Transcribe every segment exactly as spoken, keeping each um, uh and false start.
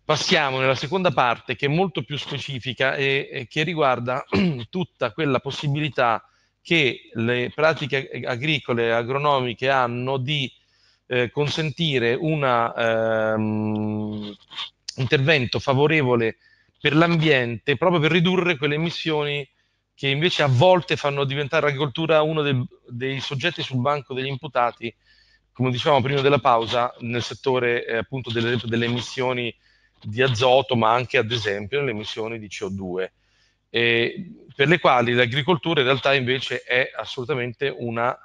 Passiamo nella seconda parte, che è molto più specifica e, e che riguarda tutta quella possibilità che le pratiche agricole e agronomiche hanno di eh, consentire un intervento favorevole per l'ambiente, proprio per ridurre quelle emissioni che invece a volte fanno diventare l'agricoltura uno del- dei soggetti sul banco degli imputati, come dicevamo prima della pausa, nel settore eh, appunto delle, delle emissioni di azoto, ma anche ad esempio nelle emissioni di C O due, e per le quali l'agricoltura in realtà invece è assolutamente una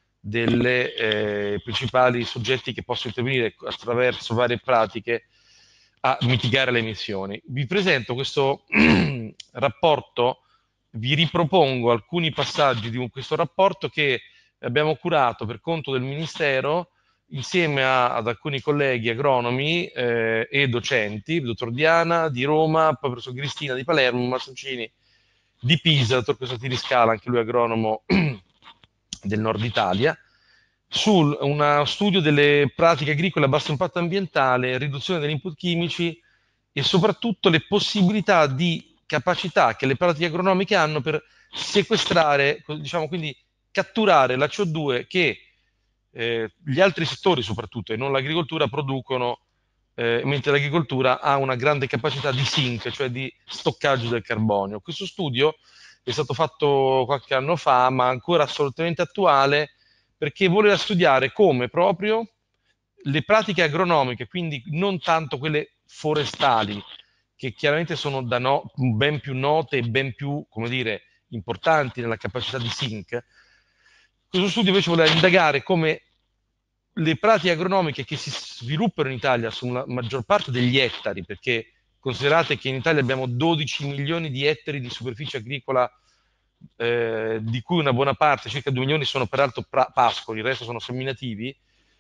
delle eh, principali soggetti che possono intervenire attraverso varie pratiche a mitigare le emissioni. Vi presento questo rapporto, vi ripropongo alcuni passaggi di questo rapporto che abbiamo curato per conto del Ministero insieme a, ad alcuni colleghi agronomi eh, e docenti, il dottor Diana di Roma, poi il professor Cristina di Palermo, Mazzoncini di Pisa, il dottor Costantini Scala, anche lui agronomo del nord Italia, su uno studio delle pratiche agricole a basso impatto ambientale, riduzione degli input chimici e soprattutto le possibilità di capacità che le pratiche agronomiche hanno per sequestrare, diciamo quindi catturare la C O due che eh, gli altri settori soprattutto e non l'agricoltura producono, eh, mentre l'agricoltura ha una grande capacità di sink, cioè di stoccaggio del carbonio. Questo studio è stato fatto qualche anno fa, ma ancora assolutamente attuale, perché voleva studiare come proprio le pratiche agronomiche, quindi non tanto quelle forestali, che chiaramente sono da no, ben più note e ben più, come dire, importanti nella capacità di sink. Questo studio invece voleva indagare come le pratiche agronomiche che si sviluppano in Italia sulla maggior parte degli ettari, perché considerate che in Italia abbiamo dodici milioni di ettari di superficie agricola, eh, di cui una buona parte, circa due milioni, sono peraltro pascoli, il resto sono seminativi,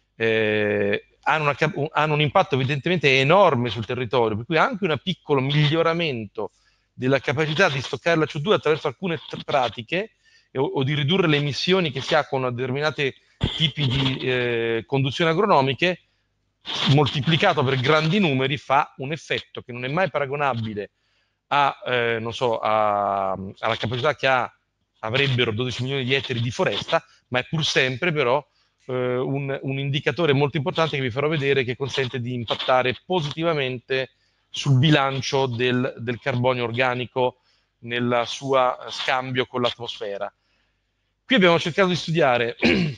eh, hanno, una, hanno, un impatto evidentemente enorme sul territorio, per cui anche un piccolo miglioramento della capacità di stoccare la C O due attraverso alcune pratiche o, o di ridurre le emissioni che si ha con determinati tipi di eh, conduzioni agronomiche, moltiplicato per grandi numeri, fa un effetto che non è mai paragonabile a, eh, non so, a, alla capacità che ha, avrebbero dodici milioni di ettari di foresta, ma è pur sempre però eh, un, un indicatore molto importante che vi farò vedere, che consente di impattare positivamente sul bilancio del, del carbonio organico nel suo scambio con l'atmosfera. Qui abbiamo cercato di studiare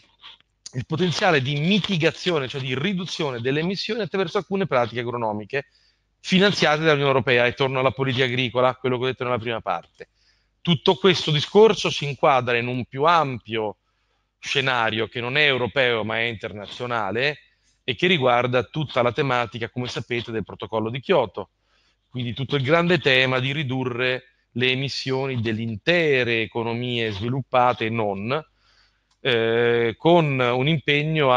il potenziale di mitigazione, cioè di riduzione delle emissioni attraverso alcune pratiche agronomiche finanziate dall'Unione Europea, e torno alla politica agricola, quello che ho detto nella prima parte. Tutto questo discorso si inquadra in un più ampio scenario che non è europeo ma è internazionale e che riguarda tutta la tematica, come sapete, del protocollo di Kyoto. Quindi tutto il grande tema di ridurre le emissioni delle intere economie sviluppate e non, eh, con un impegno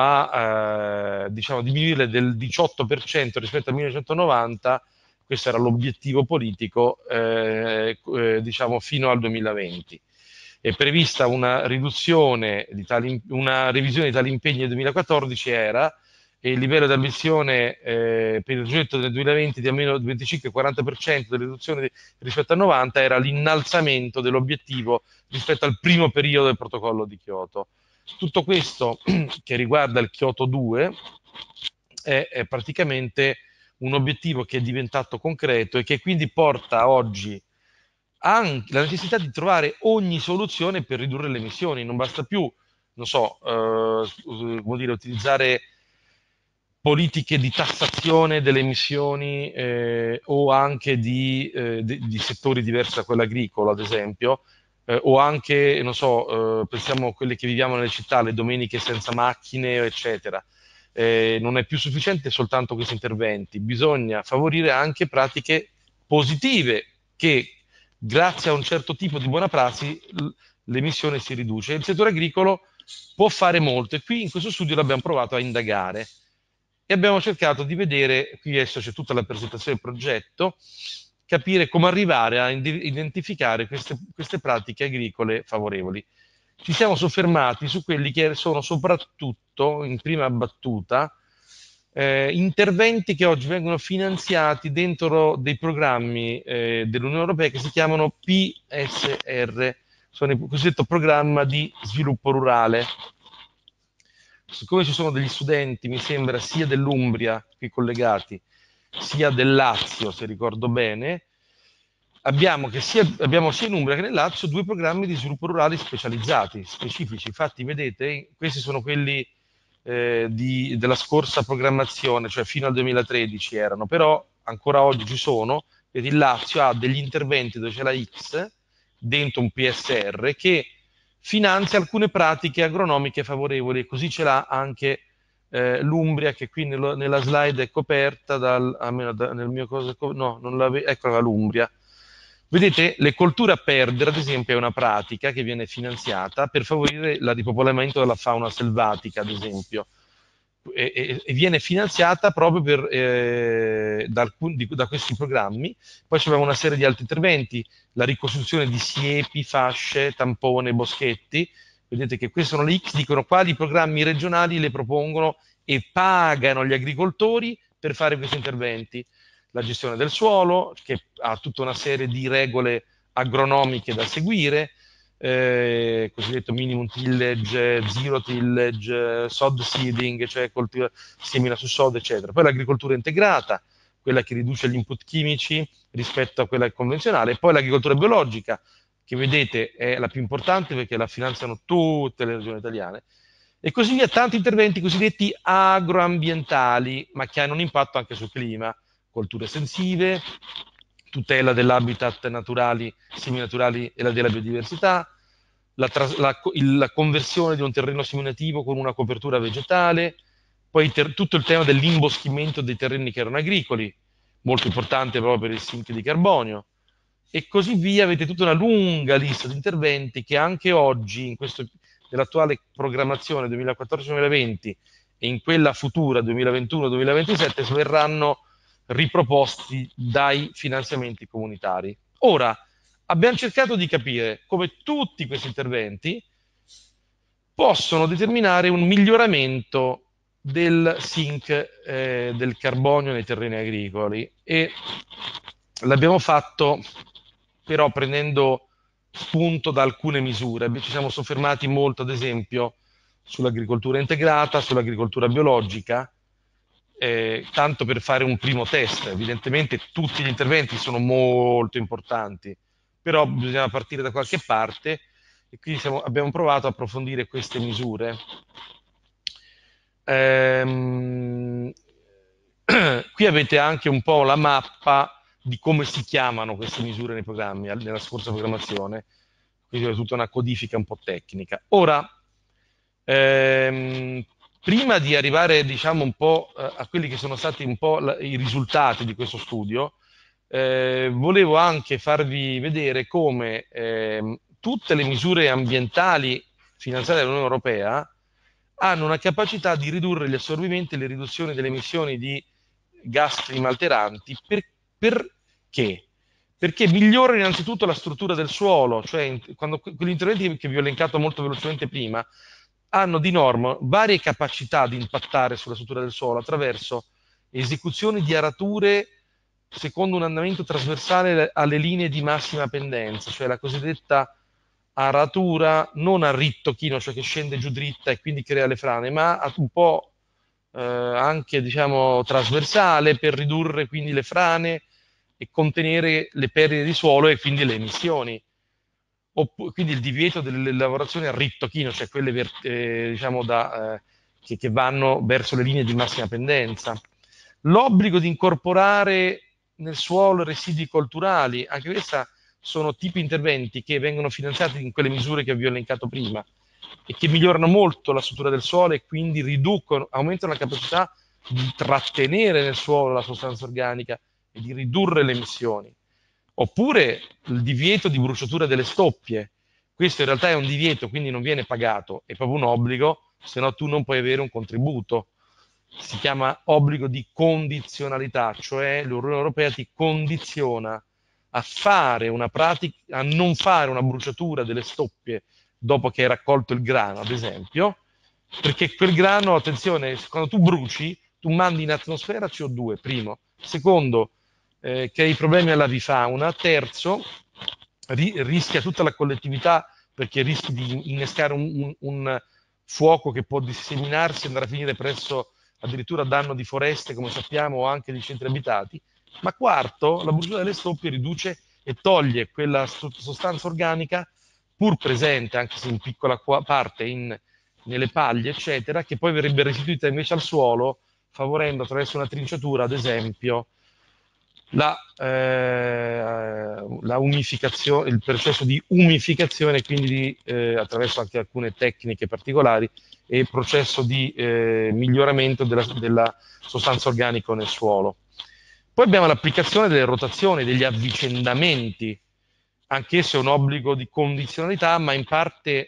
a eh, diciamo, diminuire del diciotto per cento rispetto al millenovecentonovanta. Questo era l'obiettivo politico, eh, eh, diciamo, fino al duemilaventi. È prevista una riduzione di tali, una revisione di tali impegni nel duemilaquattordici era, e il livello di ambizione eh, per il progetto del duemilaventi di almeno venticinque quaranta per cento di riduzione rispetto al novanta era l'innalzamento dell'obiettivo rispetto al primo periodo del protocollo di Kyoto. Tutto questo che riguarda il Kyoto due è, è praticamente un obiettivo che è diventato concreto e che quindi porta oggi anche la necessità di trovare ogni soluzione per ridurre le emissioni. Non basta più, non so, eh, come dire, utilizzare politiche di tassazione delle emissioni eh, o anche di, eh, di, di, settori diversi da quello agricolo, ad esempio, eh, o anche, non so, eh, pensiamo a quelle che viviamo nelle città, le domeniche senza macchine, eccetera. Eh, non è più sufficiente soltanto questi interventi, bisogna favorire anche pratiche positive che, grazie a un certo tipo di buona prassi, l'emissione si riduce. Il settore agricolo può fare molto e qui in questo studio l'abbiamo provato a indagare e abbiamo cercato di vedere, qui adesso c'è tutta la presentazione del progetto, capire come arrivare a identificare queste, queste pratiche agricole favorevoli. Ci siamo soffermati su quelli che sono soprattutto, in prima battuta, eh, interventi che oggi vengono finanziati dentro dei programmi eh, dell'Unione Europea che si chiamano P S R, sono il cosiddetto programma di sviluppo rurale. Siccome ci sono degli studenti, mi sembra, sia dell'Umbria, qui collegati, sia del Lazio, se ricordo bene, abbiamo, che sia, abbiamo sia in Umbria che nel Lazio due programmi di sviluppo rurale specializzati, specifici. Infatti, vedete, questi sono quelli eh, di, della scorsa programmazione, cioè fino al duemilatredici erano, però ancora oggi ci sono, per il Lazio ha degli interventi dove c'è la X dentro un P S R che finanzia alcune pratiche agronomiche favorevoli, così ce l'ha anche eh, l'Umbria, che qui nello, nella slide è coperta dal, almeno da, nel mio cosa, no, non la eccola l'Umbria. Vedete, le colture a perdere, ad esempio, è una pratica che viene finanziata per favorire il ripopolamento della fauna selvatica, ad esempio, e, e, e viene finanziata proprio per, eh, da, alcun, di, da questi programmi. Poi abbiamo una serie di altri interventi, la ricostruzione di siepi, fasce, tampone, boschetti. Vedete che queste sono le X, dicono quali programmi regionali le propongono e pagano gli agricoltori per fare questi interventi. La gestione del suolo, che ha tutta una serie di regole agronomiche da seguire, eh, cosiddetto minimum tillage, zero tillage, sod seeding, cioè coltiva, semina su sod, eccetera. Poi l'agricoltura integrata, quella che riduce gli input chimici rispetto a quella convenzionale, e poi l'agricoltura biologica, che vedete è la più importante perché la finanziano tutte le regioni italiane, e così via, tanti interventi cosiddetti agroambientali, ma che hanno un impatto anche sul clima, colture sensive, tutela dell'habitat naturali, semi-naturali e la della biodiversità, la, la, il, la, conversione di un terreno seminativo con una copertura vegetale, poi ter, tutto il tema dell'imboschimento dei terreni che erano agricoli, molto importante proprio per il sink di carbonio, e così via. Avete tutta una lunga lista di interventi che anche oggi, in questo, nell'attuale programmazione duemilaquattordici duemilaventi e in quella futura duemilaventuno duemilaventisette, verranno riproposti dai finanziamenti comunitari. Ora, abbiamo cercato di capire come tutti questi interventi possono determinare un miglioramento del sink eh, del carbonio nei terreni agricoli, e l'abbiamo fatto però prendendo spunto da alcune misure. Ci siamo soffermati molto, ad esempio, sull'agricoltura integrata, sull'agricoltura biologica, eh, tanto per fare un primo test. Evidentemente tutti gli interventi sono molto importanti, però bisogna partire da qualche parte, e quindi siamo, abbiamo provato a approfondire queste misure. Ehm, qui avete anche un po' la mappa di come si chiamano queste misure nei programmi, nella scorsa programmazione, quindi è tutta una codifica un po' tecnica. Ora, ehm, prima di arrivare, diciamo, un po' a quelli che sono stati un po' la, i risultati di questo studio, eh, volevo anche farvi vedere come eh, tutte le misure ambientali finanziate dall'Unione Europea hanno una capacità di ridurre gli assorbimenti e le riduzioni delle emissioni di gas climalteranti. Per, perché? Perché migliorano innanzitutto la struttura del suolo, cioè quando, quegli interventi che vi ho elencato molto velocemente prima hanno di norma varie capacità di impattare sulla struttura del suolo attraverso esecuzioni di arature secondo un andamento trasversale alle linee di massima pendenza, cioè la cosiddetta aratura non a rittochino, cioè che scende giù dritta e quindi crea le frane, ma un po' eh, anche, diciamo, trasversale, per ridurre quindi le frane e contenere le perdite di suolo e quindi le emissioni. Opp- quindi il divieto delle lavorazioni a rittochino, cioè quelle ver- eh, diciamo da, eh, che, che vanno verso le linee di massima pendenza. L'obbligo di incorporare nel suolo residui colturali, anche questi sono tipi di interventi che vengono finanziati in quelle misure che vi ho elencato prima e che migliorano molto la struttura del suolo e quindi riducono, aumentano la capacità di trattenere nel suolo la sostanza organica e di ridurre le emissioni. Oppure il divieto di bruciatura delle stoppie. Questo in realtà è un divieto, quindi non viene pagato, è proprio un obbligo, se no tu non puoi avere un contributo. Si chiama obbligo di condizionalità, cioè l'Unione Europea ti condiziona a fare una pratica, a non fare una bruciatura delle stoppie dopo che hai raccolto il grano, ad esempio, perché quel grano, attenzione, quando tu bruci, tu mandi in atmosfera C O due, primo. Secondo, eh, crei problemi all'avifauna. Terzo, ri- rischia tutta la collettività perché rischi di innescare un, un, un fuoco che può disseminarsi e andare a finire presso addirittura a danno di foreste, come sappiamo, o anche di centri abitati. Ma quarto, la bursura delle stoppie riduce e toglie quella sostanza organica pur presente, anche se in piccola parte, in, nelle paglie, eccetera, che poi verrebbe restituita invece al suolo, favorendo attraverso una trinciatura, ad esempio, la, eh, la umificazione, il processo di umificazione, quindi di, eh, attraverso anche alcune tecniche particolari, e il processo di eh, miglioramento della, della sostanza organica nel suolo. Poi abbiamo l'applicazione delle rotazioni, degli avvicendamenti, anch'esso è un obbligo di condizionalità, ma in parte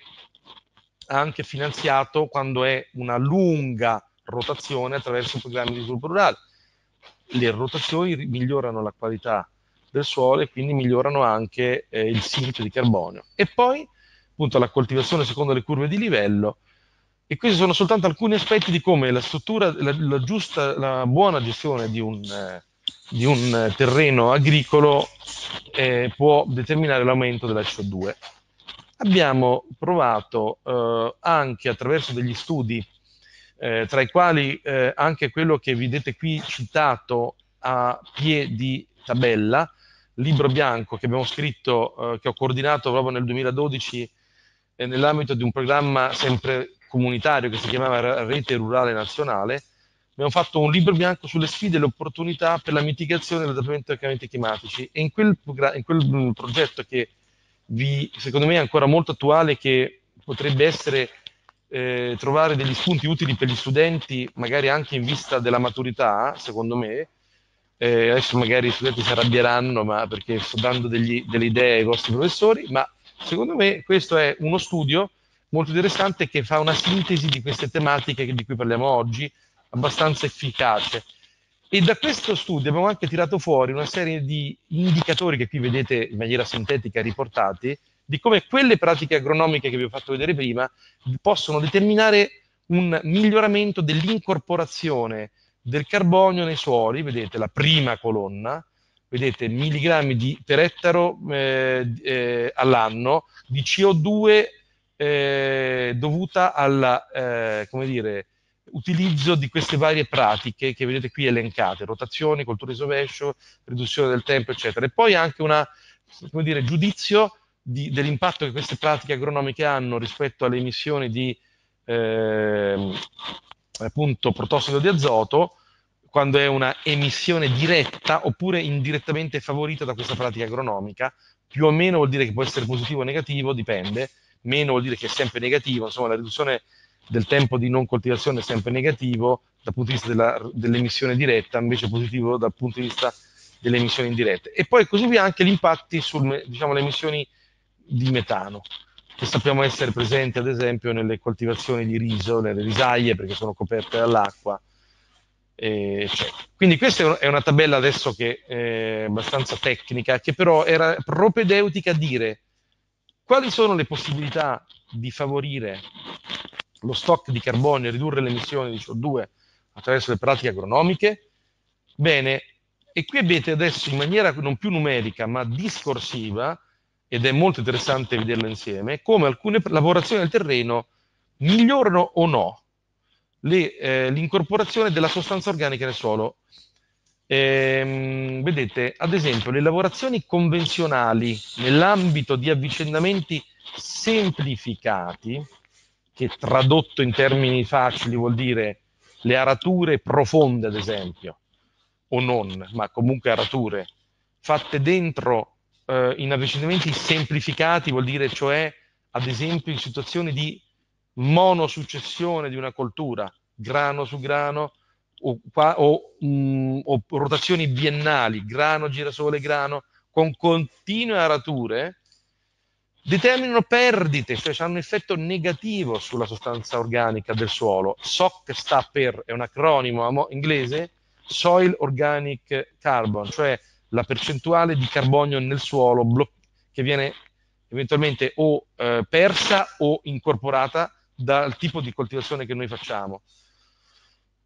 anche finanziato quando è una lunga rotazione attraverso programmi di sviluppo rurale. Le rotazioni migliorano la qualità del suolo e quindi migliorano anche eh, il sito di carbonio. E poi appunto la coltivazione secondo le curve di livello. E questi sono soltanto alcuni aspetti di come la struttura, la, la giusta, la buona gestione di un, eh, di un terreno agricolo eh, può determinare l'aumento della C O due. Abbiamo provato eh, anche attraverso degli studi, eh, tra i quali eh, anche quello che vedete qui citato a piè di tabella, libro bianco che abbiamo scritto, eh, che ho coordinato proprio nel duemiladodici eh, nell'ambito di un programma sempre comunitario che si chiamava Rete Rurale Nazionale. Abbiamo fatto un libro bianco sulle sfide e le opportunità per la mitigazione dell'adattamento ai cambiamenti climatici, e in quel, in quel progetto, che vi, secondo me è ancora molto attuale, che potrebbe essere eh, trovare degli spunti utili per gli studenti, magari anche in vista della maturità, secondo me. Eh, adesso magari gli studenti si arrabbieranno, ma perché sto dando degli, delle idee ai vostri professori, ma secondo me questo è uno studio molto interessante che fa una sintesi di queste tematiche di cui parliamo oggi, abbastanza efficace. E da questo studio abbiamo anche tirato fuori una serie di indicatori che qui vedete in maniera sintetica riportati, di come quelle pratiche agronomiche che vi ho fatto vedere prima possono determinare un miglioramento dell'incorporazione del carbonio nei suoli. Vedete la prima colonna, vedete milligrammi di, per ettaro eh, eh, all'anno di C O due eh, dovuta al eh, come dire, utilizzo di queste varie pratiche che vedete qui elencate: rotazioni, colture di rovescio, riduzione del tempo, eccetera. E poi anche un giudizio di, dell'impatto che queste pratiche agronomiche hanno rispetto alle emissioni di eh, appunto protossido di azoto, quando è una emissione diretta oppure indirettamente favorita da questa pratica agronomica. Più o meno vuol dire che può essere positivo o negativo, dipende. Meno vuol dire che è sempre negativo. Insomma, la riduzione del tempo di non coltivazione è sempre negativo dal punto di vista della, dell'emissione diretta, invece positivo dal punto di vista delle emissioni indirette. E poi così via anche gli impatti sulle, diciamo, emissioni di metano, che sappiamo essere presenti ad esempio nelle coltivazioni di riso, nelle risaie, perché sono coperte dall'acqua. Eh, Quindi questa è una tabella adesso che è abbastanza tecnica, che però era propedeutica a dire quali sono le possibilità di favorire lo stock di carbonio e ridurre le emissioni di C O due attraverso le pratiche agronomiche. Bene, e qui avete adesso in maniera non più numerica ma discorsiva, ed è molto interessante vederlo insieme, come alcune lavorazioni del terreno migliorano o no le, eh, l'incorporazione della sostanza organica nel suolo. Ehm, vedete, ad esempio, le lavorazioni convenzionali nell'ambito di avvicendamenti semplificati, che tradotto in termini facili vuol dire le arature profonde, ad esempio, o non, ma comunque arature, fatte dentro eh, in avvicendamenti semplificati, vuol dire cioè, ad esempio, in situazioni di monosuccessione di una coltura, grano su grano, o, o, mh, o rotazioni biennali, grano, girasole, grano, con continue arature, determinano perdite, cioè hanno un effetto negativo sulla sostanza organica del suolo. S O C sta per, è un acronimo inglese, Soil Organic Carbon, cioè la percentuale di carbonio nel suolo che viene eventualmente o eh, persa o incorporata dal tipo di coltivazione che noi facciamo.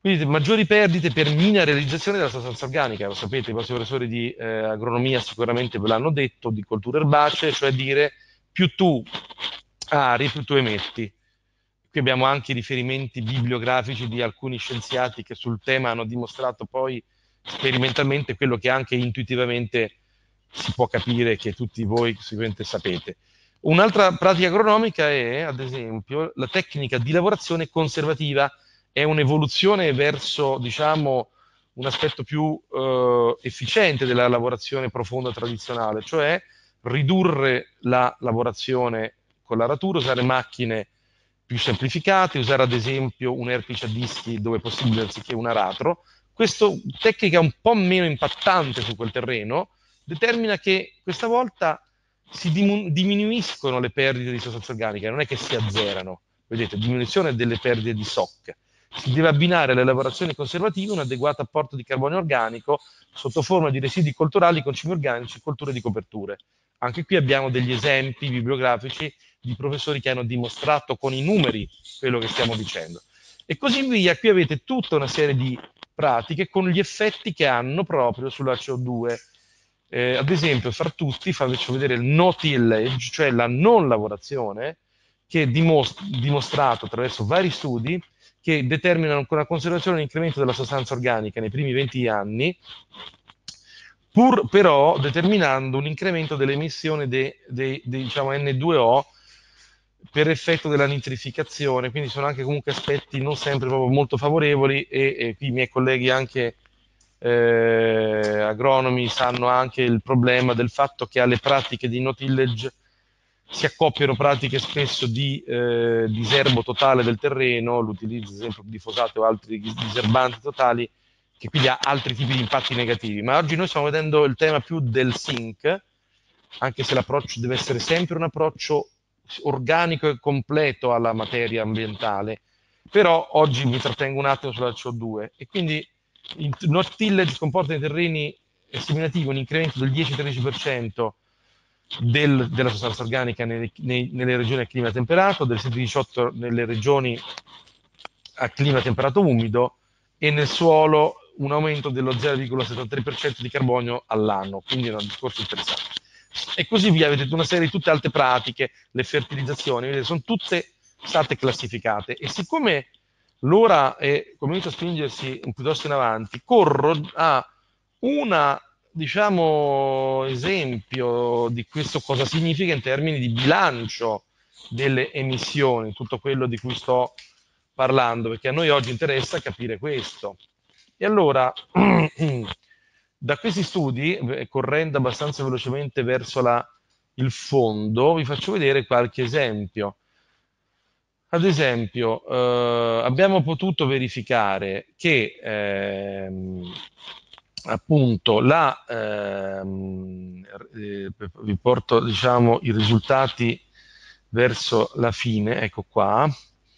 Quindi maggiori perdite per mineralizzazione della sostanza organica, lo sapete, i vostri professori di eh, agronomia sicuramente ve l'hanno detto, di colture erbacee, cioè dire più tu ari, più tu emetti. Qui abbiamo anche i riferimenti bibliografici di alcuni scienziati che sul tema hanno dimostrato poi sperimentalmente quello che anche intuitivamente si può capire, che tutti voi sicuramente sapete. Un'altra pratica agronomica è, ad esempio, la tecnica di lavorazione conservativa. È un'evoluzione verso, diciamo, un aspetto più eh, efficiente della lavorazione profonda tradizionale, cioè ridurre la lavorazione con l'aratura, usare macchine più semplificate, usare ad esempio un erpice a dischi dove è possibile anziché un aratro. Questa tecnica un po' meno impattante su quel terreno determina che questa volta si diminuiscono le perdite di sostanza organica, non è che si azzerano, vedete, diminuzione delle perdite di S O C. Si deve abbinare alle lavorazioni conservative un adeguato apporto di carbonio organico sotto forma di residui culturali, concimi organici, colture di coperture. Anche qui abbiamo degli esempi bibliografici di professori che hanno dimostrato con i numeri quello che stiamo dicendo. E così via, qui avete tutta una serie di pratiche con gli effetti che hanno proprio sulla C O due. Eh, ad esempio, fra tutti, faccio vedere il no tillage, cioè la non lavorazione, che è dimos- dimostrato attraverso vari studi che determinano con la conservazione l'incremento della sostanza organica nei primi venti anni, pur però determinando un incremento delle emissioni di diciamo, N due O per effetto della nitrificazione, quindi sono anche comunque aspetti non sempre proprio molto favorevoli e, e qui i miei colleghi anche eh, agronomi sanno anche il problema del fatto che alle pratiche di no tillage si accoppiano pratiche spesso di eh, diserbo totale del terreno, l'utilizzo ad esempio di fosate o altri diserbanti totali, che quindi ha altri tipi di impatti negativi. Ma oggi noi stiamo vedendo il tema più del sink, anche se l'approccio deve essere sempre un approccio organico e completo alla materia ambientale. Però oggi mi trattengo un attimo sulla C O due e quindi il no tillage comporta nei terreni seminativi un incremento del dieci-tredici per cento del, della sostanza organica nei, nei, nelle regioni a clima temperato, del sette diciotto nelle regioni a clima temperato umido e nel suolo un aumento dello zero virgola settantatré per cento di carbonio all'anno, quindi è un discorso interessante. E così via, vedete una serie di tutte altre pratiche, le fertilizzazioni, vedete, sono tutte state classificate e siccome l'ora è, comincia a spingersi piuttosto in avanti, corro a una diciamo esempio di questo cosa significa in termini di bilancio delle emissioni, tutto quello di cui sto parlando, perché a noi oggi interessa capire questo. E allora, da questi studi, correndo abbastanza velocemente verso la, il fondo, vi faccio vedere qualche esempio. Ad esempio, eh, abbiamo potuto verificare che ehm, appunto la, ehm, eh, vi porto diciamo i risultati verso la fine, ecco qua.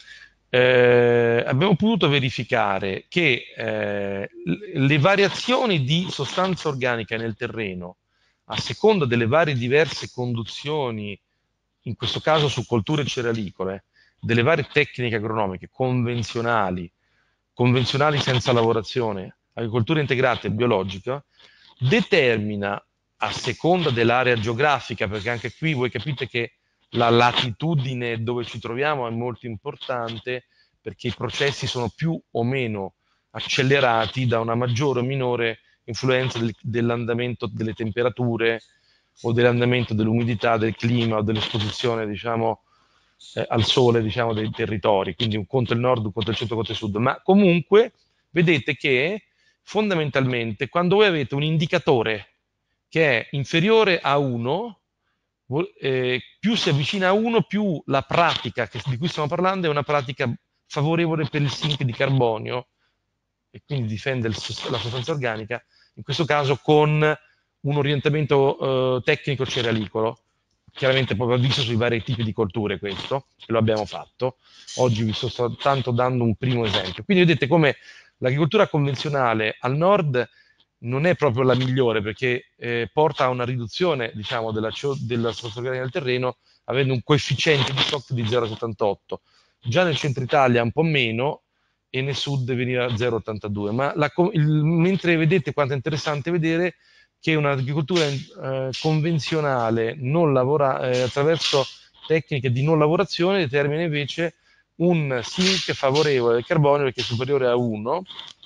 Eh, abbiamo potuto verificare che eh, le variazioni di sostanza organica nel terreno a seconda delle varie diverse conduzioni, in questo caso su colture cerealicole, delle varie tecniche agronomiche convenzionali, convenzionali senza lavorazione, agricoltura integrata e biologica, determina a seconda dell'area geografica, perché anche qui voi capite che la latitudine dove ci troviamo è molto importante, perché i processi sono più o meno accelerati da una maggiore o minore influenza del, dell'andamento delle temperature o dell'andamento dell'umidità, del clima o dell'esposizione, diciamo, eh, al sole, diciamo, dei territori. Quindi un conto il nord, un conto il centro, un conto il sud. Ma comunque vedete che fondamentalmente quando voi avete un indicatore che è inferiore a uno, eh, più si avvicina a uno, più la pratica che, di cui stiamo parlando è una pratica favorevole per il sink di carbonio e quindi difende il, la sostanza organica, in questo caso con un orientamento eh, tecnico cerealicolo, chiaramente proprio visto sui vari tipi di colture questo, e lo abbiamo fatto. Oggi vi sto soltanto dando un primo esempio. Quindi vedete come l'agricoltura convenzionale al nord non è proprio la migliore perché eh, porta a una riduzione diciamo, della, della sostanza organica del terreno avendo un coefficiente di S O C di zero virgola settantotto. Già nel centro Italia un po' meno, e nel sud veniva zero virgola ottantadue. Ma la, il, mentre vedete quanto è interessante vedere che un'agricoltura eh, convenzionale non lavora, eh, attraverso tecniche di non lavorazione determina invece un sink favorevole al carbonio perché è superiore a uno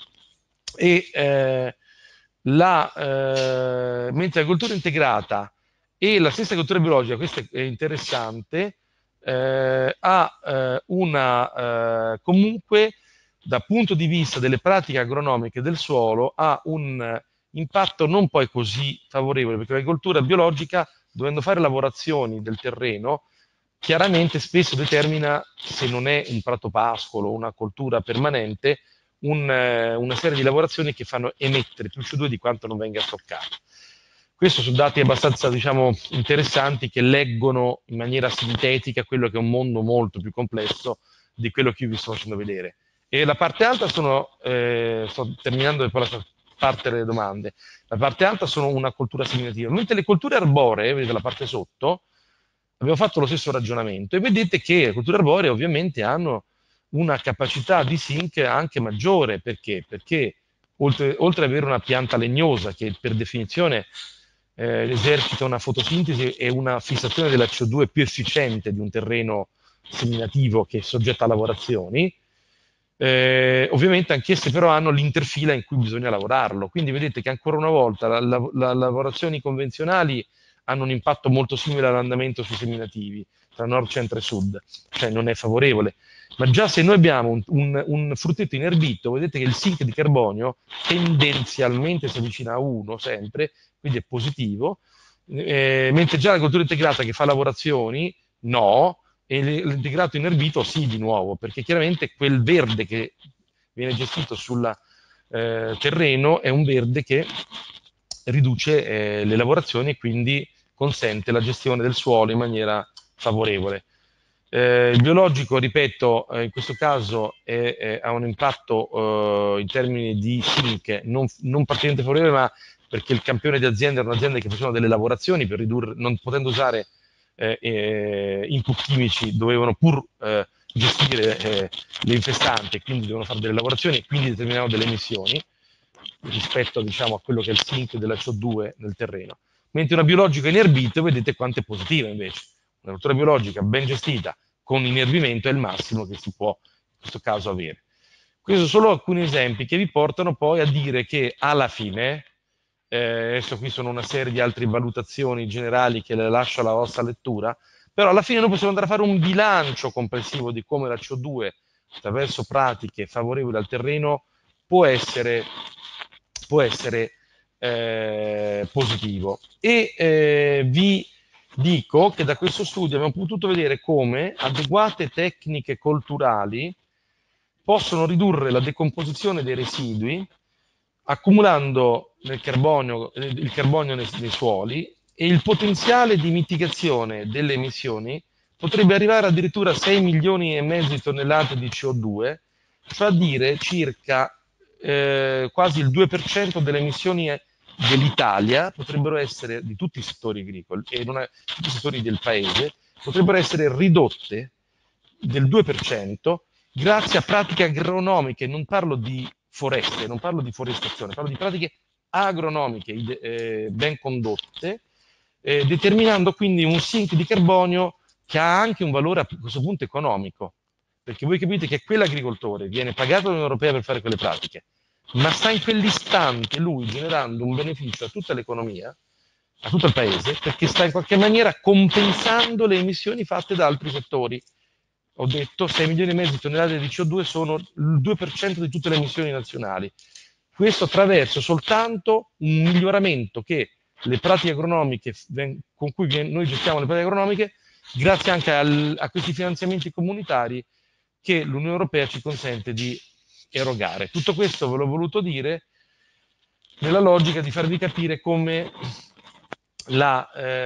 e eh, la, eh, mentre l'agricoltura integrata e la stessa agricoltura biologica, questo è interessante, eh, ha eh, una eh, comunque dal punto di vista delle pratiche agronomiche del suolo ha un impatto non poi così favorevole perché l'agricoltura biologica dovendo fare lavorazioni del terreno chiaramente spesso determina, se non è un prato pascolo o una coltura permanente, un, eh, una serie di lavorazioni che fanno emettere più C O due di quanto non venga stoccato. Questi sono dati abbastanza diciamo, interessanti che leggono in maniera sintetica quello che è un mondo molto più complesso di quello che io vi sto facendo vedere. E la parte alta sono, eh, sto terminando poi la parte delle domande, la parte alta sono una coltura seminativa, mentre le colture arboree, vedete la parte sotto, abbiamo fatto lo stesso ragionamento e vedete che le colture arboree ovviamente hanno una capacità di sink anche maggiore, perché? Perché oltre, oltre ad avere una pianta legnosa che per definizione eh, esercita una fotosintesi e una fissazione della C O due più efficiente di un terreno seminativo che è soggetto a lavorazioni, eh, ovviamente anch'esse però hanno l'interfila in cui bisogna lavorarlo. Quindi vedete che ancora una volta le lavorazioni convenzionali hanno un impatto molto simile all'andamento sui seminativi tra nord, centro e sud, cioè non è favorevole. Ma già se noi abbiamo un, un, un frutteto inerbito, vedete che il sink di carbonio tendenzialmente si avvicina a uno sempre, quindi è positivo, eh, mentre già la coltura integrata che fa lavorazioni, no, e l'integrato inerbito sì di nuovo, perché chiaramente quel verde che viene gestito sul eh, terreno è un verde che riduce eh, le lavorazioni e quindi consente la gestione del suolo in maniera favorevole. Eh, il biologico, ripeto, eh, in questo caso è, è, ha un impatto eh, in termini di sink non, non particolarmente favorevole, ma perché il campione di azienda era un'azienda che faceva delle lavorazioni per ridurre, non potendo usare eh, eh, input chimici, dovevano pur eh, gestire eh, le infestanti, quindi dovevano fare delle lavorazioni e quindi determinavano delle emissioni rispetto diciamo, a quello che è il sink della C O due nel terreno. Mentre una biologica inerbita, vedete quanto è positiva invece. Una cultura biologica ben gestita con inerbimento è il massimo che si può in questo caso avere. Questi sono solo alcuni esempi che vi portano poi a dire che alla fine, eh, adesso qui sono una serie di altre valutazioni generali che le lascio alla vostra lettura, però alla fine noi possiamo andare a fare un bilancio complessivo di come la C O due attraverso pratiche favorevoli al terreno può essere, può essere eh, positivo. E eh, vi dico che da questo studio abbiamo potuto vedere come adeguate tecniche colturali possono ridurre la decomposizione dei residui accumulando nel carbonio, il carbonio nei, nei suoli e il potenziale di mitigazione delle emissioni potrebbe arrivare addirittura a sei milioni e mezzo di tonnellate di C O due, cioè a dire circa eh, quasi il due per cento delle emissioni dell'Italia potrebbero essere, di tutti i settori agricoli e non è, tutti i settori del paese, potrebbero essere ridotte del due per cento grazie a pratiche agronomiche, non parlo di foreste, non parlo di forestazione, parlo di pratiche agronomiche eh, ben condotte, eh, determinando quindi un sink di carbonio che ha anche un valore a questo punto economico, perché voi capite che quell'agricoltore viene pagato dall'Unione Europea per fare quelle pratiche, ma sta in quell'istante lui generando un beneficio a tutta l'economia, a tutto il paese, perché sta in qualche maniera compensando le emissioni fatte da altri settori. Ho detto sei milioni e mezzo di tonnellate di C O due sono il due per cento di tutte le emissioni nazionali. Questo attraverso soltanto un miglioramento che le pratiche agronomiche con cui noi gestiamo le pratiche agronomiche, grazie anche al, a questi finanziamenti comunitari che l'Unione Europea ci consente di erogare. Tutto questo ve l'ho voluto dire nella logica di farvi capire come la,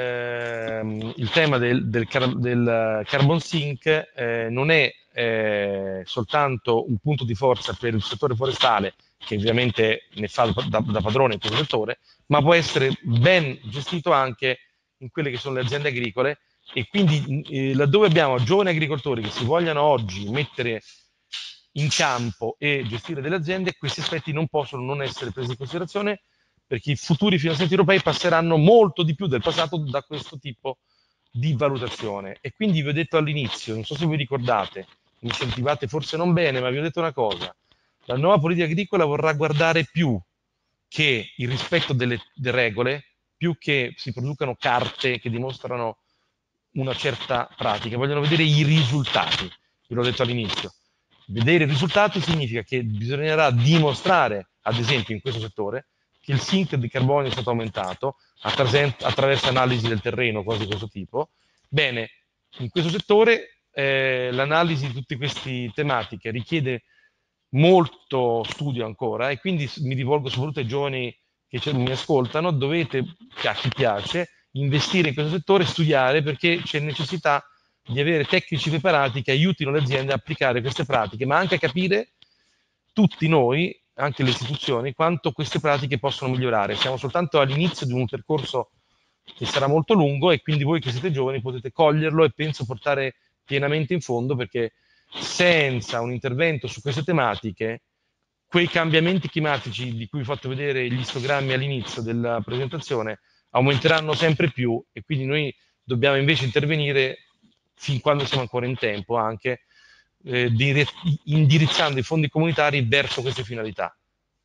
ehm, il tema del, del, car del carbon sink eh, non è eh, soltanto un punto di forza per il settore forestale, che ovviamente ne fa da, da padrone in questo settore, ma può essere ben gestito anche in quelle che sono le aziende agricole e quindi eh, laddove abbiamo giovani agricoltori che si vogliano oggi mettere in campo e gestire delle aziende, questi aspetti non possono non essere presi in considerazione, perché i futuri finanziamenti europei passeranno molto di più del passato da questo tipo di valutazione. E quindi vi ho detto all'inizio, non so se vi ricordate, mi sentivate forse non bene, ma vi ho detto una cosa: la nuova politica agricola vorrà guardare più che il rispetto delle, delle regole, più che si producano carte che dimostrano una certa pratica, vogliono vedere i risultati. Ve l'ho detto all'inizio. Vedere i risultati significa che bisognerà dimostrare, ad esempio in questo settore, che il sink di carbonio è stato aumentato attraverso analisi del terreno, cose di questo tipo. Bene, in questo settore eh, l'analisi di tutte queste tematiche richiede molto studio ancora, e quindi mi rivolgo soprattutto ai giovani che mi ascoltano: dovete, a chi piace, investire in questo settore, studiare, perché c'è necessità di avere tecnici preparati che aiutino le aziende a applicare queste pratiche, ma anche a capire, tutti noi, anche le istituzioni, quanto queste pratiche possono migliorare. Siamo soltanto all'inizio di un percorso che sarà molto lungo, e quindi voi che siete giovani potete coglierlo e penso portare pienamente in fondo, perché senza un intervento su queste tematiche, quei cambiamenti climatici di cui vi ho fatto vedere gli istogrammi all'inizio della presentazione aumenteranno sempre più, e quindi noi dobbiamo invece intervenire fin quando siamo ancora in tempo, anche eh, dire- indirizzando i fondi comunitari verso queste finalità.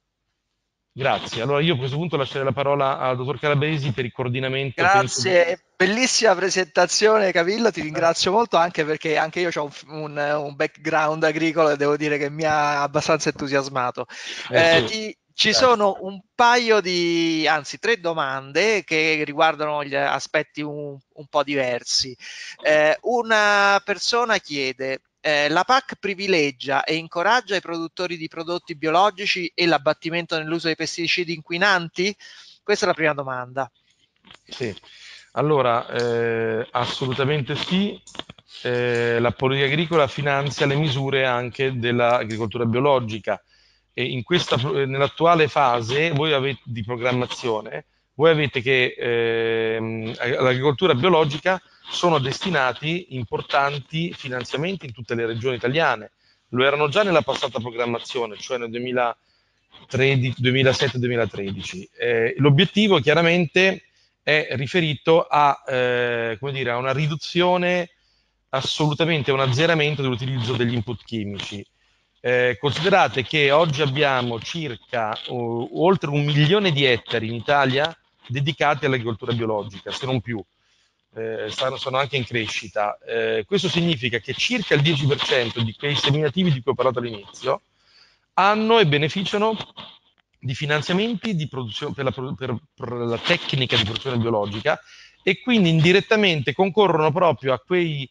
Grazie. Allora io a questo punto lascerei la parola al dottor Calabresi per il coordinamento, penso di... Grazie, bellissima presentazione Camillo, ti ringrazio molto, anche perché anche io ho un, un- un background agricolo e devo dire che mi ha abbastanza entusiasmato. Eh Eh, sì, ti- ci grazie. sono un paio di, anzi tre domande che riguardano gli aspetti un, un po' diversi. Eh, una persona chiede, eh, la P A C privilegia e incoraggia i produttori di prodotti biologici e l'abbattimento nell'uso dei pesticidi inquinanti? Questa è la prima domanda. Sì, allora eh, assolutamente sì. Eh, la politica agricola finanzia le misure anche dell'agricoltura biologica, e in questa, nell'attuale fase voi avete, di programmazione, voi avete che ehm, all'agricoltura biologica sono destinati importanti finanziamenti in tutte le regioni italiane. Lo erano già nella passata programmazione, cioè nel duemilasette-duemilatredici. Eh, l'obiettivo chiaramente è riferito a, eh, come dire, a una riduzione, assolutamente un azzeramento dell'utilizzo degli input chimici. Eh, considerate che oggi abbiamo circa uh, oltre un milione di ettari in Italia dedicati all'agricoltura biologica, se non più. Eh, stanno, sono anche in crescita. Eh, questo significa che circa il dieci per cento di quei seminativi di cui ho parlato all'inizio hanno e beneficiano di finanziamenti di produzione, per, la, per, per la tecnica di produzione biologica, e quindi indirettamente concorrono proprio a, quei,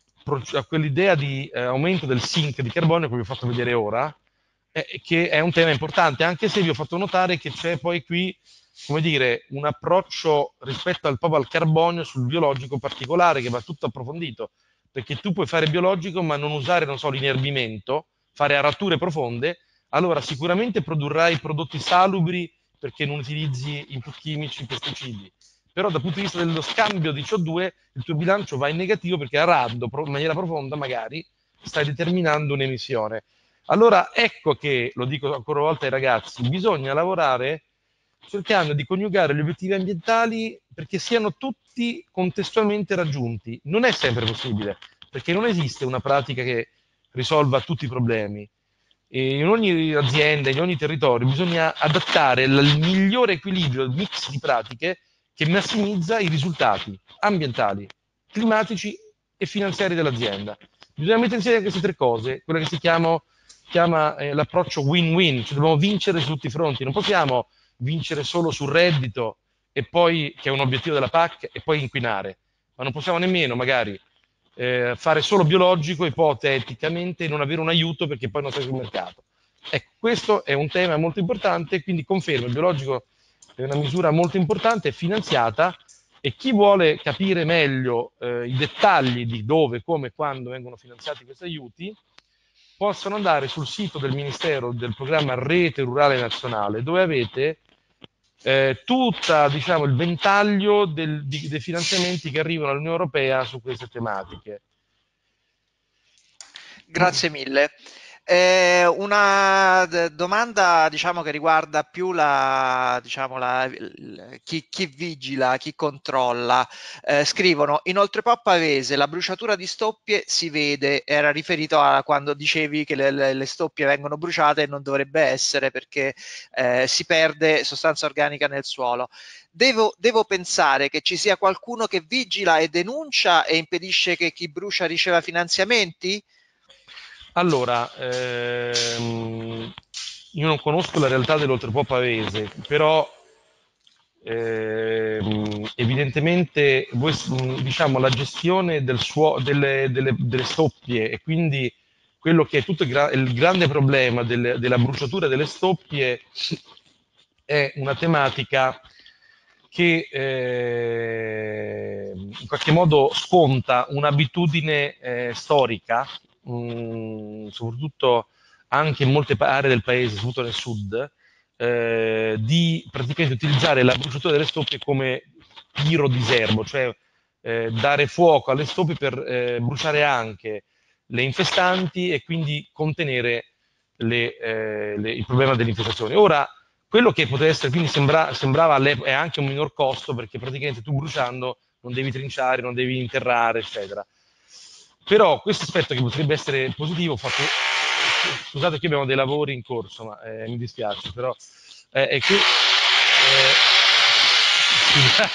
a quell'idea di eh, aumento del sink di carbonio che vi ho fatto vedere ora, eh, che è un tema importante, anche se vi ho fatto notare che c'è poi qui, come dire, un approccio rispetto al, proprio al carbonio sul biologico particolare, che va tutto approfondito, perché tu puoi fare biologico ma non usare, non so, l'inerbimento, fare arature profonde, allora sicuramente produrrai prodotti salubri perché non utilizzi input chimici, pesticidi, però dal punto di vista dello scambio di C O due il tuo bilancio va in negativo, perché arando in maniera profonda magari stai determinando un'emissione. Allora ecco che, lo dico ancora una volta ai ragazzi, bisogna lavorare cercando di coniugare gli obiettivi ambientali perché siano tutti contestualmente raggiunti. Non è sempre possibile, perché non esiste una pratica che risolva tutti i problemi. E in ogni azienda, in ogni territorio, bisogna adattare il migliore equilibrio, il mix di pratiche che massimizza i risultati ambientali, climatici e finanziari dell'azienda. Bisogna mettere insieme queste tre cose, quella che si chiama, chiama eh, l'approccio win-win, cioè dobbiamo vincere su tutti i fronti, non possiamo vincere solo sul reddito, e poi, che è un obiettivo della P A C, e poi inquinare, ma non possiamo nemmeno magari eh, fare solo biologico, ipoteticamente, e non avere un aiuto perché poi non sei sul mercato. Ecco, questo è un tema molto importante, quindi confermo, il biologico è una misura molto importante, è finanziata, e chi vuole capire meglio eh, i dettagli di dove, come e quando vengono finanziati questi aiuti, possono andare sul sito del Ministero del programma Rete Rurale Nazionale, dove avete eh, tutta, diciamo, il ventaglio del, di, dei finanziamenti che arrivano all'Unione Europea su queste tematiche. Grazie mille. Eh, una d- domanda, diciamo, che riguarda più la, diciamo, la- il- chi, chi vigila, chi controlla. Eh, scrivono, in Oltrepò Pavese la bruciatura di stoppie si vede, era riferito a quando dicevi che le, le- le stoppie vengono bruciate e non dovrebbe essere perché eh, si perde sostanza organica nel suolo. Devo, devo pensare che ci sia qualcuno che vigila e denuncia e impedisce che chi brucia riceva finanziamenti? Allora, ehm, io non conosco la realtà dell'Oltrepò Pavese, però ehm, evidentemente voi, mh, diciamo, la gestione del suo- delle, delle- delle stoppie e quindi quello che è tutto il, gra- il grande problema delle- della bruciatura delle stoppie è una tematica che eh, in qualche modo sconta un'abitudine eh, storica, mh, soprattutto anche in molte pa- aree del paese, soprattutto nel sud, eh, di praticamente utilizzare la bruciatura delle stoppie come tiro di serbo, cioè eh, dare fuoco alle stoppie per eh, bruciare anche le infestanti e quindi contenere le, eh, le, il problema delle infestazioni. Ora, quello che poteva essere, quindi sembra, sembrava all'epoca, è anche un minor costo perché praticamente tu bruciando non devi trinciare, non devi interrare, eccetera. Però questo aspetto che potrebbe essere positivo, fatto, scusate che abbiamo dei lavori in corso, ma eh, mi dispiace, però eh, è che eh, scusa-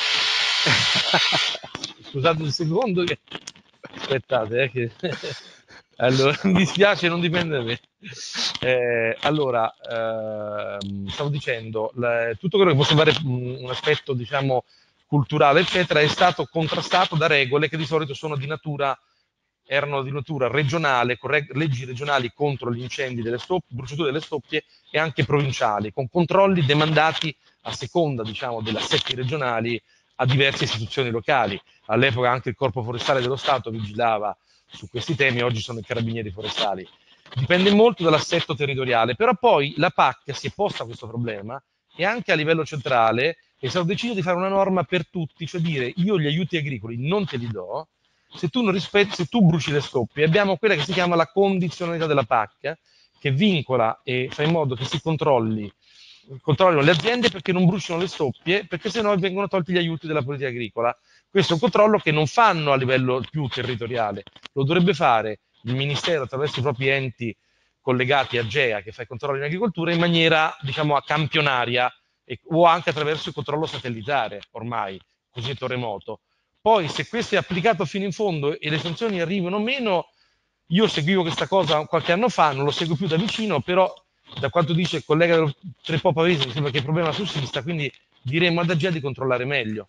scusate un secondo che aspettate, eh, che allora, mi dispiace, non dipende da me. Eh, allora, ehm, stavo dicendo, la- tutto quello che può sembrare mh, un aspetto, diciamo, culturale, eccetera, è stato contrastato da regole che di solito sono di natura, erano di natura regionale, con reg- leggi regionali contro gli incendi delle stoppie, bruciature delle stoppie e anche provinciali, con controlli demandati a seconda, diciamo, delle assetti regionali a diverse istituzioni locali. All'epoca anche il Corpo Forestale dello Stato vigilava su questi temi, oggi sono i carabinieri forestali. Dipende molto dall'assetto territoriale, però poi la P A C si è posta questo problema e anche a livello centrale è stato deciso di fare una norma per tutti, cioè dire io gli aiuti agricoli non te li do, se tu, non rispetti, se tu bruci le stoppie, abbiamo quella che si chiama la condizionalità della P A C, che vincola e fa in modo che si controlli, controllino le aziende perché non bruciano le stoppie, perché sennò vengono tolti gli aiuti della politica agricola. Questo è un controllo che non fanno a livello più territoriale, lo dovrebbe fare il Ministero attraverso i propri enti collegati a GEA, che fa i controlli in agricoltura, in maniera, diciamo, a campionaria e, o anche attraverso il controllo satellitare, ormai, cosiddetto remoto. Poi, se questo è applicato fino in fondo e le sanzioni arrivano meno, io seguivo questa cosa qualche anno fa, non lo seguo più da vicino, però da quanto dice il collega del Trepò Pavese mi sembra che il problema sussista, quindi diremo ad Agea di controllare meglio.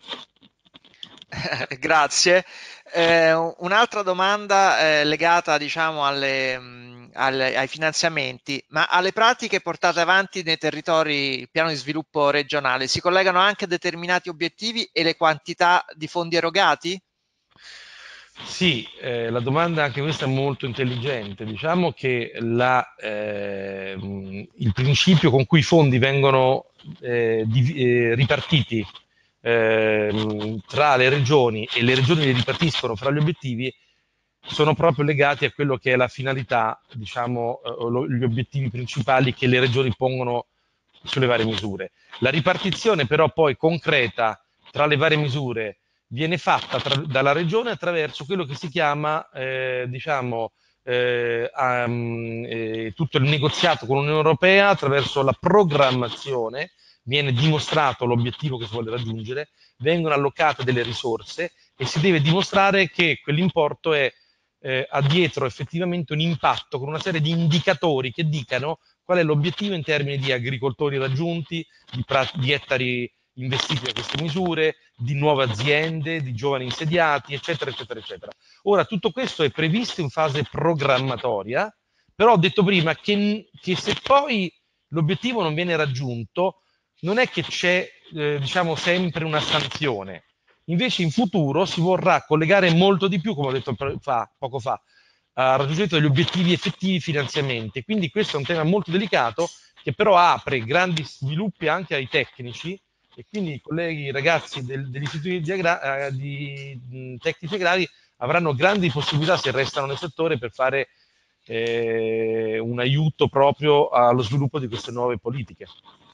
Grazie. Eh, un'altra domanda eh, legata, diciamo, alle, mh, alle- ai finanziamenti, ma alle pratiche portate avanti nei territori piano di sviluppo regionale si collegano anche determinati obiettivi e le quantità di fondi erogati? Sì, eh, la domanda anche questa è molto intelligente. Diciamo che la, ehm, il principio con cui i fondi vengono eh, div- eh, ripartiti ehm, tra le regioni e le regioni li ripartiscono fra gli obiettivi sono proprio legati a quello che è la finalità, diciamo, eh, o lo- gli obiettivi principali che le regioni pongono sulle varie misure. La ripartizione però poi concreta tra le varie misure viene fatta tra- dalla regione attraverso quello che si chiama, eh, diciamo, eh, um, eh, tutto il negoziato con l'Unione Europea attraverso la programmazione, viene dimostrato l'obiettivo che si vuole raggiungere, vengono allocate delle risorse e si deve dimostrare che quell'importo è, eh, ha dietro effettivamente un impatto con una serie di indicatori che dicano qual è l'obiettivo in termini di agricoltori raggiunti, di, di ettari investiti da queste misure, di nuove aziende, di giovani insediati, eccetera, eccetera, eccetera. Ora, tutto questo è previsto in fase programmatoria, però ho detto prima che, che se poi l'obiettivo non viene raggiunto, non è che c'è, eh, diciamo, sempre una sanzione. Invece in futuro si vorrà collegare molto di più, come ho detto fa, poco fa, al raggiungimento degli obiettivi effettivi finanziamenti. Quindi questo è un tema molto delicato che però apre grandi sviluppi anche ai tecnici e quindi i colleghi, i ragazzi del, degli istituti di, agra- di mh, tecnici agrari avranno grandi possibilità se restano nel settore per fare eh, un aiuto proprio allo sviluppo di queste nuove politiche.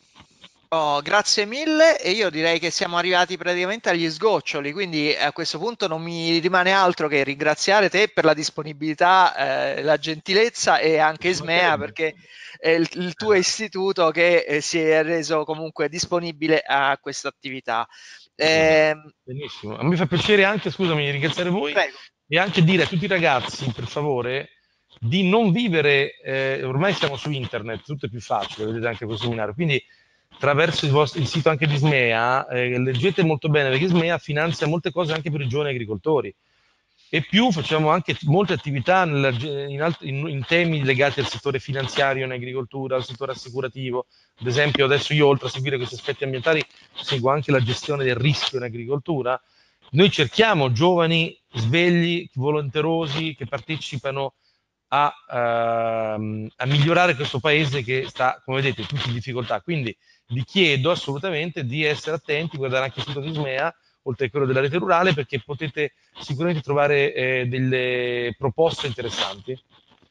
Oh, grazie mille e io direi che siamo arrivati praticamente agli sgoccioli, quindi a questo punto non mi rimane altro che ringraziare te per la disponibilità, eh, la gentilezza e anche Ci Ismea mancherebbe. perché è il, il tuo Eh, istituto che eh, si è reso comunque disponibile a questa attività. esatto. Eh, Benissimo. A me fa piacere anche, scusami, ringraziare voi prego. e anche dire a tutti i ragazzi, per favore, di non vivere, eh, ormai siamo su internet, tutto è più facile, vedete anche questo seminario, quindi attraverso il, vostro, il sito anche di Ismea, eh, leggete molto bene perché Ismea finanzia molte cose anche per i giovani agricoltori. E più facciamo anche molte attività nella- in, alt- in- in temi legati al settore finanziario in agricoltura, al settore assicurativo. Ad esempio, adesso io oltre a seguire questi aspetti ambientali, seguo anche la gestione del rischio in agricoltura. Noi cerchiamo giovani svegli, volenterosi, che partecipano a, ehm, a migliorare questo paese che sta, come vedete, tutto in difficoltà. Quindi vi chiedo assolutamente di essere attenti, guardare anche il sito di Ismea, oltre a quello della rete rurale, perché potete sicuramente trovare eh, delle proposte interessanti.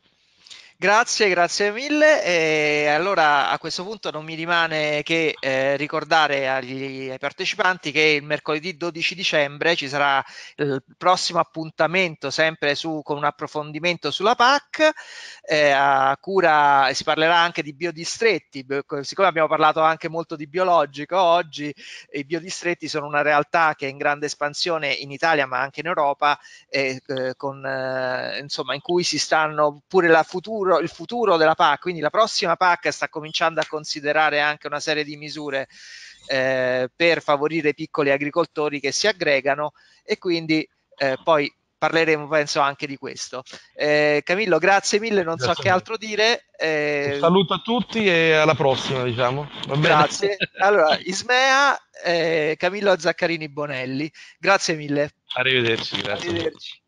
Grazie, grazie mille. E allora a questo punto non mi rimane che eh, ricordare agli, ai partecipanti che il mercoledì dodici dicembre ci sarà il prossimo appuntamento sempre su, con un approfondimento sulla P A C, eh, a cura si parlerà anche di biodistretti, siccome abbiamo parlato anche molto di biologico oggi, i biodistretti sono una realtà che è in grande espansione in Italia ma anche in Europa, eh, con, eh, insomma, in cui si stanno pure la futuro, il futuro della P A C, quindi la prossima P A C sta cominciando a considerare anche una serie di misure eh, per favorire i piccoli agricoltori che si aggregano e quindi eh, poi parleremo penso anche di questo. Eh, Camillo, grazie mille, non so Grazie a che voi. altro dire. Un Eh, saluto a tutti e alla prossima, diciamo. Va bene? grazie. Allora, Ismea, eh, Camillo Zaccarini Bonelli, grazie mille. Arrivederci, grazie. Arrivederci.